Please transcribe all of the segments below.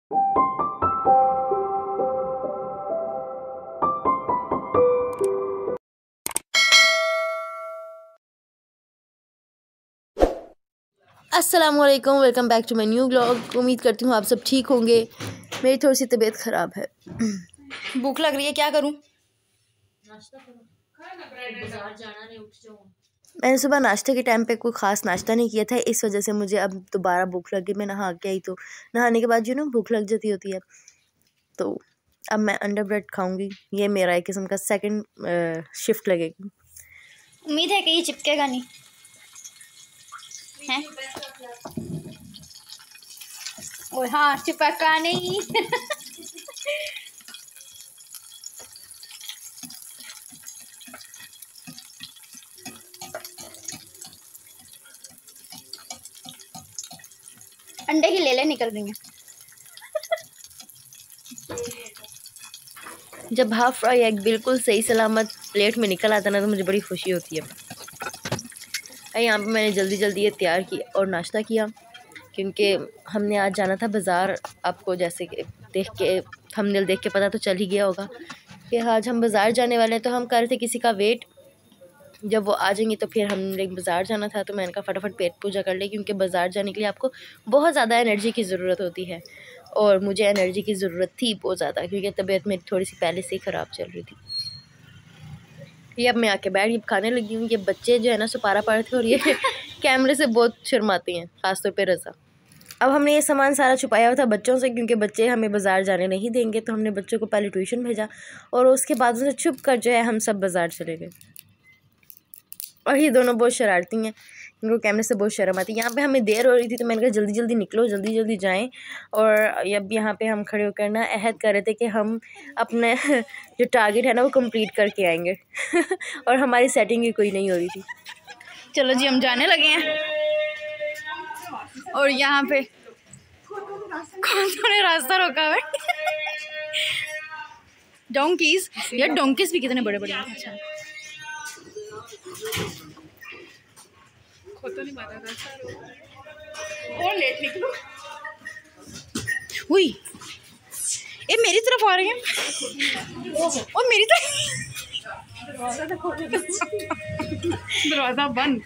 अस्सलामुअलैकुम, welcome back to my new blog. उम्मीद करती हूँ आप सब ठीक होंगे। मेरी थोड़ी सी तबीयत ख़राब है, भूख लग रही है, क्या करूँ? नाश्ता करो, बाजार जाना नहीं, उठ जाओ। मैंने सुबह नाश्ते के टाइम पे कोई ख़ास नाश्ता नहीं किया था, इस वजह से मुझे अब दोबारा भूख लगी। मैं नहा के आई तो नहाने के बाद भूख लग जाती होती है, तो अब मैं अंडर ब्रेड खाऊंगी। ये मेरा एक किस्म का सेकंड शिफ्ट लगेगी। उम्मीद है कि ये चिपकेगा नहीं है। और हाँ, चिपका नहीं। अंडे की लेले निकल रही हैं। जब हाफ फ्राई एग बिल्कुल सही सलामत प्लेट में निकल आता ना तो मुझे बड़ी खुशी होती है। यहाँ पे मैंने जल्दी जल्दी ये तैयार किया और नाश्ता किया, क्योंकि हमने आज जाना था बाज़ार। आपको जैसे कि देख के थंबनेल देख के पता तो चल ही गया होगा कि आज हम बाज़ार जाने वाले हैं। तो हम कर रहे थे किसी का वेट, जब वो आ जाएंगे तो फिर हमने बाज़ार जाना था। तो मैंने कहा फटाफट पेट पूजा कर ले, क्योंकि बाज़ार जाने के लिए आपको बहुत ज़्यादा एनर्जी की ज़रूरत होती है, और मुझे एनर्जी की ज़रूरत थी बहुत ज़्यादा, क्योंकि तबीयत मेरी थोड़ी सी पहले से ही ख़राब चल रही थी। ये अब मैं आके बैठ ये खाने लगी हूँ। ये बच्चे जो है ना सुपारा पड़े थे, और ये कैमरे से बहुत शर्माती हैं, ख़ासतौर पे रज़ा। अब हमने ये सामान सारा छुपाया हुआ था बच्चों से, क्योंकि बच्चे हमें बाज़ार जाने नहीं देंगे। तो हमने बच्चों को पहले ट्यूशन भेजा और उसके बाद उनसे छुप कर जो है हम सब बाज़ार चले गए। और ये दोनों बहुत शरारती हैं, इनको कैमरे से बहुत शर्म आती है। यहाँ पे हमें देर हो रही थी तो मैंने कहा जल्दी जल्दी निकलो, जल्दी जल्दी जाएं। और अब यहाँ पे हम खड़े होकर ना अहद कर रहे थे कि हम अपने जो टारगेट है ना वो कंप्लीट करके आएंगे। और हमारी सेटिंग ही कोई नहीं हो रही थी। चलो जी, हम जाने लगे हैं। और यहाँ पे कौन ने रास्ता रोका है? डोंकीज, यार डोंकीज भी कितने बड़े बड़े हैं। अच्छा, तो नहीं पता था। और लेट निकलो। हुई, ये मेरी तरफ आ रहे हैं और मेरी तरफ। दरवाजा बंद।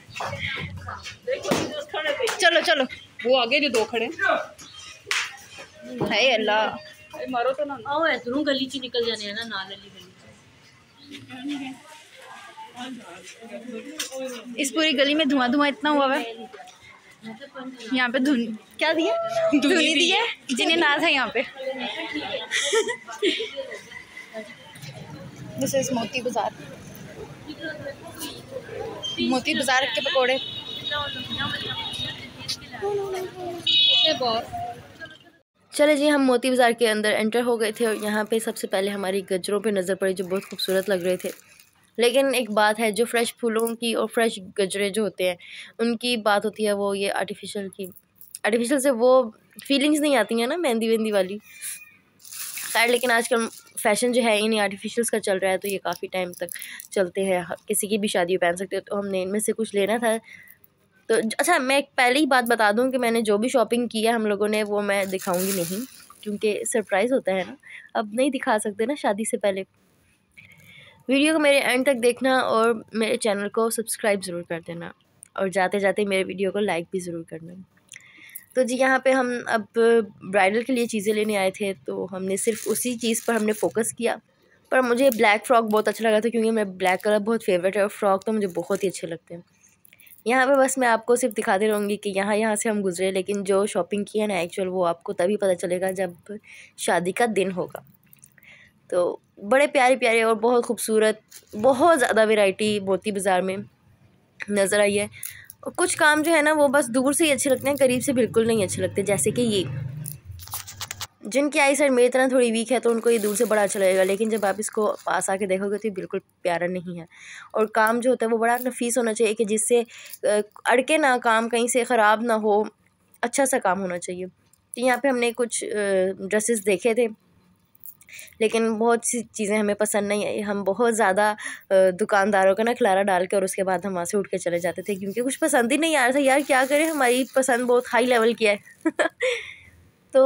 चलो चलो, वो आगे जो दो खड़े है। अल्लाह मारो तो ना। आओ ऐसे गली च निकल जाने है ना, नाल वाली गली। इस पूरी गली में धुआं धुआं इतना हुआ है। यहाँ पे धुन क्या दिया, धुनी दी है जिन्हें ना था यहाँ पे। दिस इज मोती बाजार। मोती बाजार के पकोड़े। चले जी, हम मोती बाज़ार के अंदर एंटर हो गए थे और यहाँ पे सबसे पहले हमारी गजरों पे नज़र पड़ी, जो बहुत खूबसूरत लग रहे थे। लेकिन एक बात है, जो फ्रेश फूलों की और फ्रेश गजरे जो होते हैं उनकी बात होती है, वो ये आर्टिफिशियल की। आर्टिफिशियल से वो फीलिंग्स नहीं आती हैं ना, मेहंदी वेंदी वाली। खैर, लेकिन आजकल फ़ैशन जो है इन्हीं आर्टिफिशियल्स का चल रहा है, तो ये काफ़ी टाइम तक चलते हैं, किसी की भी शादी पहन सकते हो। तो हमने इनमें से कुछ लेना था। तो अच्छा, मैं पहले ही बात बता दूं कि मैंने जो भी शॉपिंग की है हम लोगों ने, वो मैं दिखाऊंगी नहीं, क्योंकि सरप्राइज़ होता है ना, अब नहीं दिखा सकते ना शादी से पहले। वीडियो को मेरे एंड तक देखना और मेरे चैनल को सब्सक्राइब ज़रूर कर देना, और जाते जाते मेरे वीडियो को लाइक भी ज़रूर करना। तो जी, यहाँ पे हम अब ब्राइडल के लिए चीज़ें लेने आए थे, तो हमने सिर्फ उसी चीज़ पर हमने फ़ोकस किया। पर मुझे ब्लैक फ़्रॉक बहुत अच्छा लगा था, क्योंकि मैं ब्लैक कलर बहुत फेवरेट है और फ्रॉक तो मुझे बहुत ही अच्छे लगते हैं। यहाँ पे बस मैं आपको सिर्फ दिखाती रहूँगी कि यहाँ से हम गुज़रे, लेकिन जो शॉपिंग की है ना एक्चुअल, वो आपको तभी पता चलेगा जब शादी का दिन होगा। तो बड़े प्यारे प्यारे और बहुत खूबसूरत, बहुत ज़्यादा वैरायटी मोती बाज़ार में नज़र आई है। और कुछ काम जो है ना वो बस दूर से ही अच्छे लगते हैं, करीब से बिल्कुल नहीं अच्छे लगते। जैसे कि ये, जिनकी आई साइड मेरी तरह थोड़ी वीक है तो उनको ये दूर से बड़ा अच्छा लगेगा, लेकिन जब आप इसको पास आके देखोगे तो ये बिल्कुल प्यारा नहीं है। और काम जो होता है वो बड़ा नफीस होना चाहिए, कि जिससे अड़के ना काम, कहीं से ख़राब ना हो, अच्छा सा काम होना चाहिए। तो यहाँ पे हमने कुछ ड्रेसेस देखे थे, लेकिन बहुत सी चीज़ें हमें पसंद नहीं आई। हम बहुत ज़्यादा दुकानदारों का ना खिलारा डाल के और उसके बाद हम वहाँ से उठ के चले जाते थे, क्योंकि कुछ पसंद ही नहीं आ रहा था। यार क्या करें, हमारी पसंद बहुत हाई लेवल की है। तो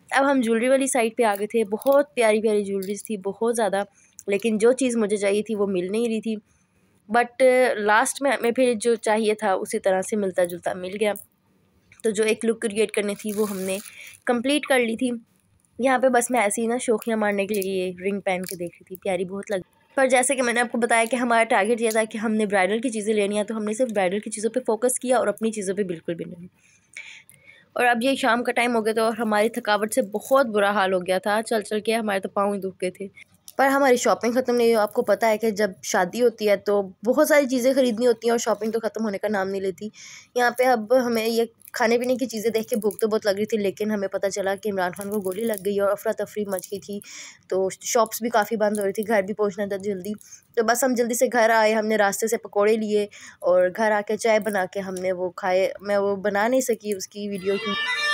अब हम ज्वेलरी वाली साइड पे आ गए थे। बहुत प्यारी प्यारी ज्वेलरीज थी, बहुत ज़्यादा, लेकिन जो चीज़ मुझे चाहिए थी वो मिल नहीं रही थी। बट लास्ट में हमें फिर जो चाहिए था उसी तरह से मिलता जुलता मिल गया। तो जो एक लुक क्रिएट करनी थी वो हमने कंप्लीट कर ली थी। यहाँ पे बस मैं ऐसे ही ना शौकियाँ मारने के लिए ये रिंग पहन के देख रही थी, प्यारी बहुत लगी। पर जैसे कि मैंने आपको बताया कि हमारा टारगेट ये था कि हमने ब्राइडल की चीज़ें लेनी है, तो हमने सिर्फ ब्राइडल की चीज़ों पे फोकस किया और अपनी चीज़ों पे बिल्कुल भी नहीं। और अब ये शाम का टाइम हो गया था और हमारी थकावट से बहुत बुरा हाल हो गया था, चल चल के हमारे तो पाँव ही दुख गए थे। पर हमारी शॉपिंग ख़त्म नहीं हुई। आपको पता है कि जब शादी होती है तो बहुत सारी चीज़ें ख़रीदनी होती हैं और शॉपिंग तो ख़त्म होने का नाम नहीं लेती। यहाँ पे अब हमें ये खाने पीने की चीज़ें देख के भूख तो बहुत लग रही थी, लेकिन हमें पता चला कि इमरान खान को गोली लग गई और अफरा तफरी मच गई थी। तो शॉप्स भी काफ़ी बंद हो रही थी, घर भी पहुँचना था जल्दी। तो बस हम जल्दी से घर आए, हमने रास्ते से पकौड़े लिए और घर आके चाय बना के हमने वो खाए। मैं वो बना नहीं सकी उसकी वीडियो की।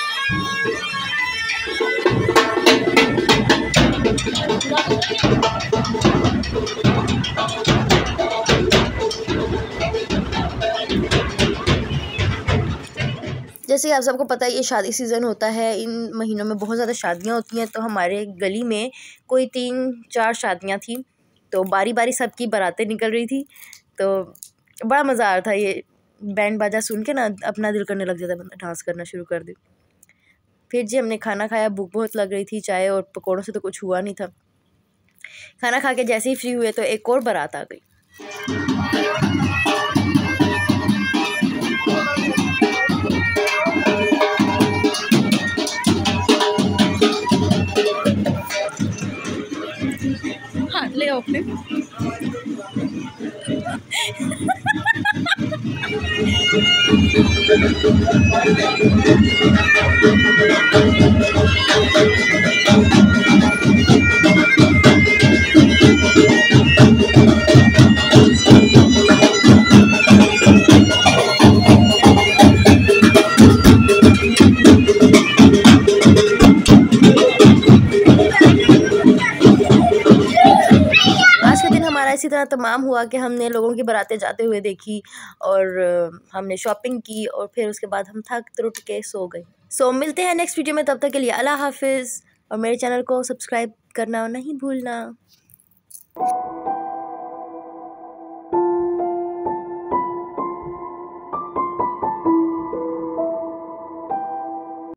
जैसे आप सबको पता है ये शादी सीज़न होता है, इन महीनों में बहुत ज़्यादा शादियाँ होती हैं। तो हमारे गली में कोई 3-4 शादियाँ थी, तो बारी बारी सबकी बारातें निकल रही थी। तो बड़ा मज़ा आ रहा था, ये बैंड बाजा सुन के ना अपना दिल करने लग जाता है, बंदा डांस करना शुरू कर दे। फिर जी हमने खाना खाया, भूख बहुत लग रही थी, चाय और पकौड़ों से तो कुछ हुआ नहीं था। खाना खा के जैसे ही फ्री हुए तो एक और बारात आ गई। हाँ ले आओ अपने। इसी तरह तमाम हुआ कि हमने लोगों की बारातें जाते हुए देखी और हमने शॉपिंग की और फिर उसके बाद हम थक टूट के सो गए। सो मिलते हैं नेक्स्ट वीडियो में, तब तक के लिए अल्लाह हाफिज़ और मेरे चैनल को सब्सक्राइब करना नहीं भूलना।